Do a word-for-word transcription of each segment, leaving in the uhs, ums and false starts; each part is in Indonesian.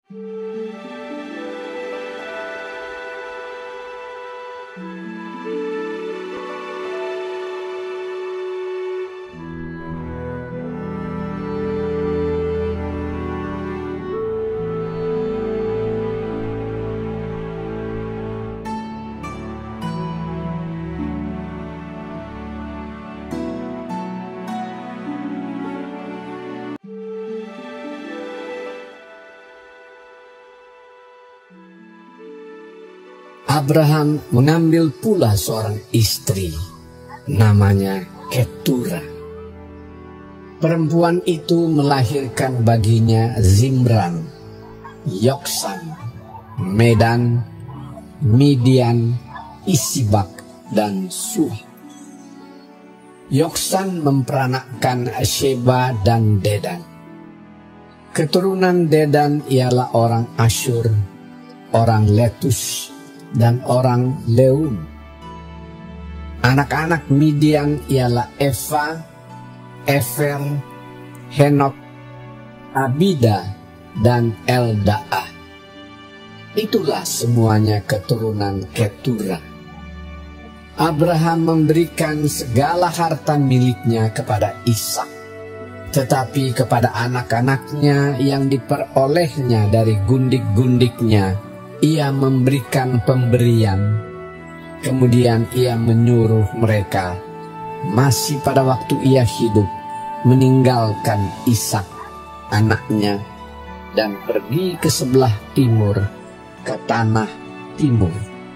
Abraham mengambil pula seorang istri, namanya Ketura. Perempuan itu melahirkan baginya Zimran, Yoksan, Medan, Midian, Isibak, dan Suah. Yoksan memperanakkan Sheba dan Dedan. Keturunan Dedan ialah orang Asyur, orang Letus, dan orang Leum. Anak-anak Midian ialah Eva, Efer, Henok, Abida, dan Eldaah. Itulah semuanya keturunan Ketura. Abraham memberikan segala harta miliknya kepada Ishak, tetapi kepada anak-anaknya yang diperolehnya dari gundik-gundiknya ia memberikan pemberian. Kemudian ia menyuruh mereka, masih pada waktu ia hidup, meninggalkan Ishak anaknya dan pergi ke sebelah timur, ke tanah timur.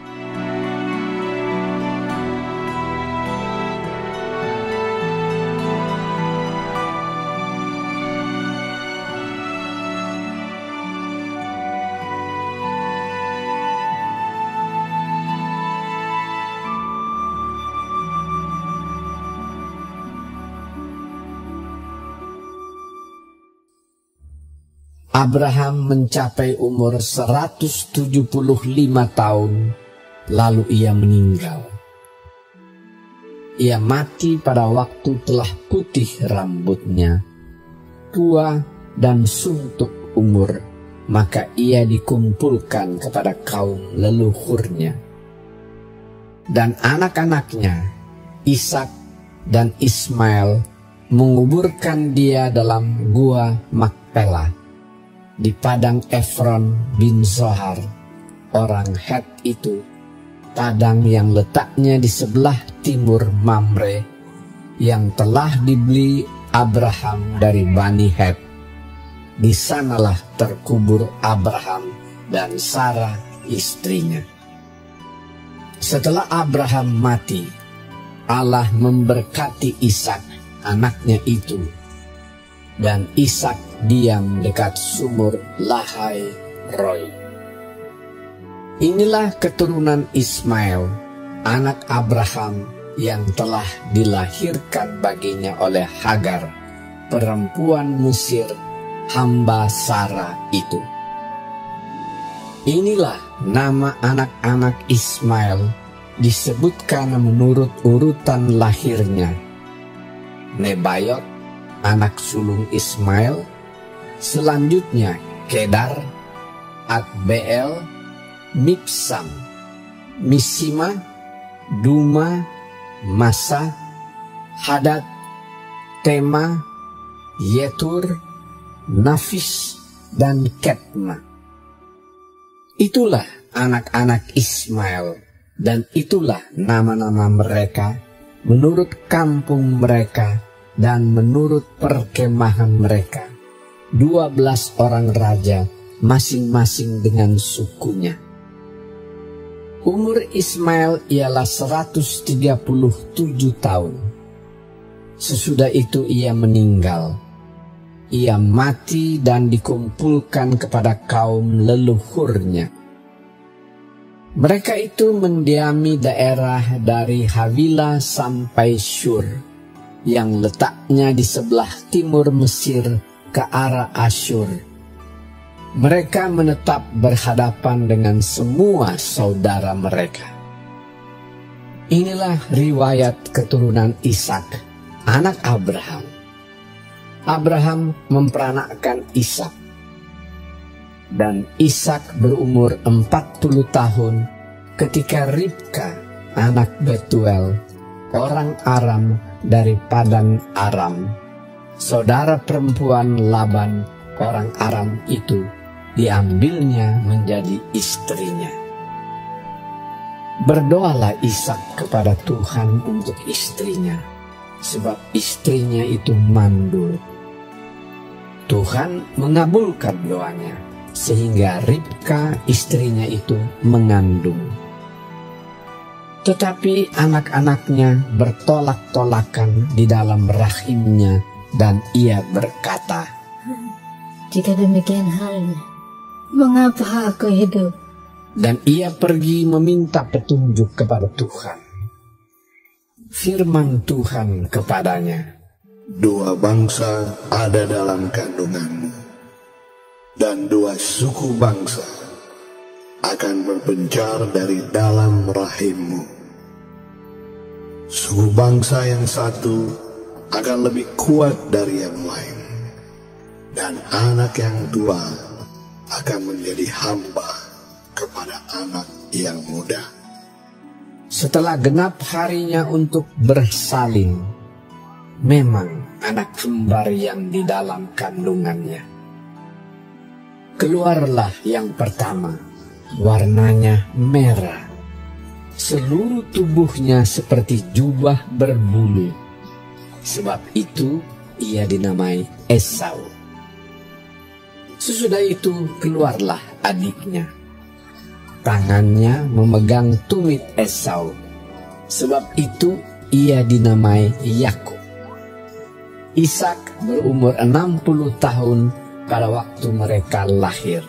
Abraham mencapai umur seratus tujuh puluh lima tahun, lalu ia meninggal. Ia mati pada waktu telah putih rambutnya, tua dan suntuk umur, maka ia dikumpulkan kepada kaum leluhurnya. Dan anak-anaknya, Ishak dan Ismail, menguburkan dia dalam gua Makpelah di padang Efron bin Zohar, orang Het itu, padang yang letaknya di sebelah timur Mamre, yang telah dibeli Abraham dari Bani Het. Di sanalah terkubur Abraham dan Sarah istrinya. Setelah Abraham mati, Allah memberkati Ishak anaknya itu, dan Ishak diam dekat sumur Lahai Roy. Inilah keturunan Ismail, anak Abraham yang telah dilahirkan baginya oleh Hagar, perempuan Mesir, hamba Sarah itu. Inilah nama anak-anak Ismail, disebutkan menurut urutan lahirnya: Nebayot, anak sulung Ismail, selanjutnya Kedar, Adbeel, Mibsam, Misima, Duma, Masa, Hadad, Tema, Yetur, Nafis, dan Ketma. Itulah anak-anak Ismail, dan itulah nama-nama mereka menurut kampung mereka dan menurut perkemahan mereka, dua belas orang raja, masing-masing dengan sukunya. Umur Ismail ialah seratus tiga puluh tujuh tahun. Sesudah itu ia meninggal. Ia mati dan dikumpulkan kepada kaum leluhurnya. Mereka itu mendiami daerah dari Havila sampai Syur, yang letaknya di sebelah timur Mesir ke arah Asyur. Mereka menetap berhadapan dengan semua saudara mereka. Inilah riwayat keturunan Ishak, anak Abraham. Abraham memperanakkan Ishak. Dan Ishak berumur empat puluh tahun ketika Ribka, anak Betuel, orang Aram dari Padan Aram, saudara perempuan Laban, orang Aram itu, diambilnya menjadi istrinya. Berdoalah Ishak kepada Tuhan untuk istrinya, sebab istrinya itu mandul. Tuhan mengabulkan doanya, sehingga Ribka istrinya itu mengandung. Tetapi anak-anaknya bertolak-tolakan di dalam rahimnya, dan ia berkata, "Jika demikian halnya, mengapa aku hidup?" Dan ia pergi meminta petunjuk kepada Tuhan. Firman Tuhan kepadanya, "Dua bangsa ada dalam kandunganmu, dan dua suku bangsa akan berpencar dari dalam rahimmu. Suku bangsa yang satu akan lebih kuat dari yang lain, dan anak yang tua akan menjadi hamba kepada anak yang muda." Setelah genap harinya untuk bersalin, memang anak kembar yang di dalam kandungannya. Keluarlah yang pertama, warnanya merah, seluruh tubuhnya seperti jubah berbulu. Sebab itu ia dinamai Esau. Sesudah itu keluarlah adiknya. Tangannya memegang tumit Esau. Sebab itu ia dinamai Yakub. Ishak berumur enam puluh tahun pada waktu mereka lahir.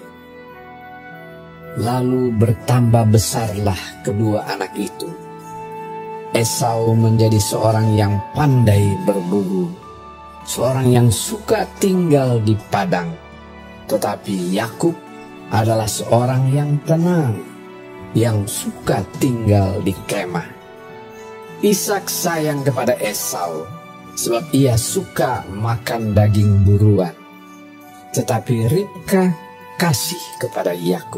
Lalu bertambah besarlah kedua anak itu. Esau menjadi seorang yang pandai berburu, seorang yang suka tinggal di padang. Tetapi Yakub adalah seorang yang tenang, yang suka tinggal di kemah. Ishak sayang kepada Esau, sebab ia suka makan daging buruan. Tetapi Ribka kasih kepada Yakub.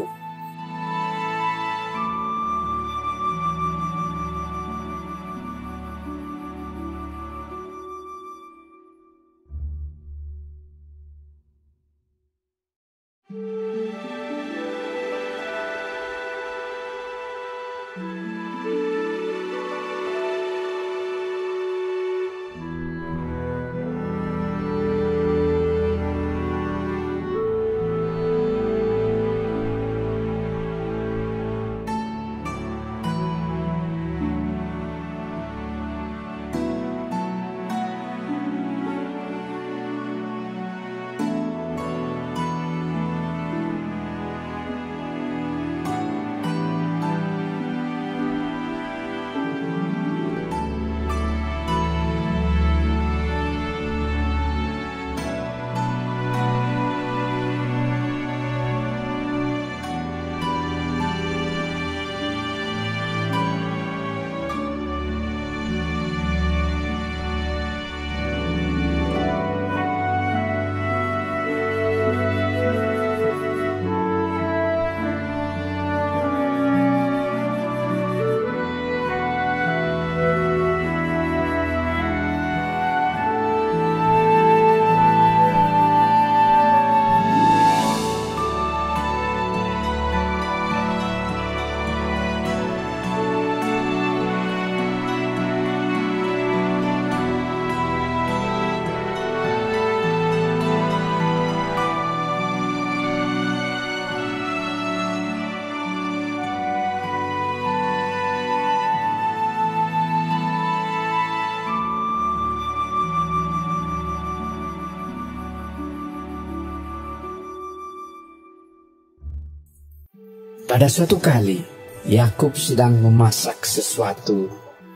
Pada suatu kali, Yakub sedang memasak sesuatu.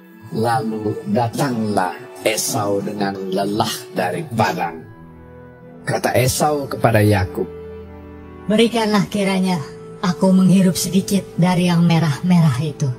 Lalu datanglah Esau dengan lelah dari padang. Kata Esau kepada Yakub, "Berikanlah kiranya aku menghirup sedikit dari yang merah-merah itu,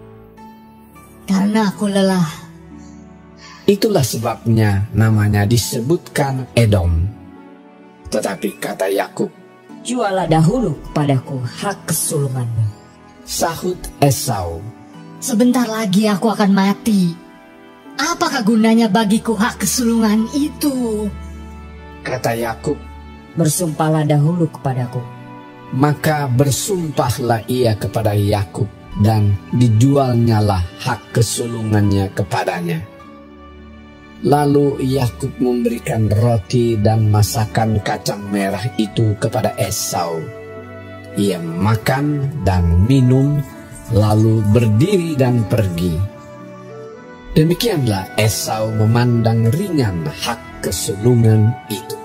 karena aku lelah." Itulah sebabnya namanya disebutkan Edom. Tetapi kata Yakub, jualah dahulu kepadaku hak kesulunganmu. Sahut Esau, Sebentar lagi aku akan mati. Apakah gunanya bagiku hak kesulungan itu? kata Yakub. Bersumpahlah dahulu kepadaku. Maka bersumpahlah ia kepada Yakub, dan dijualnyalah hak kesulungannya kepadanya. Lalu Yakub memberikan roti dan masakan kacang merah itu kepada Esau. Ia makan dan minum, lalu berdiri dan pergi. Demikianlah Esau memandang ringan hak kesulungan itu.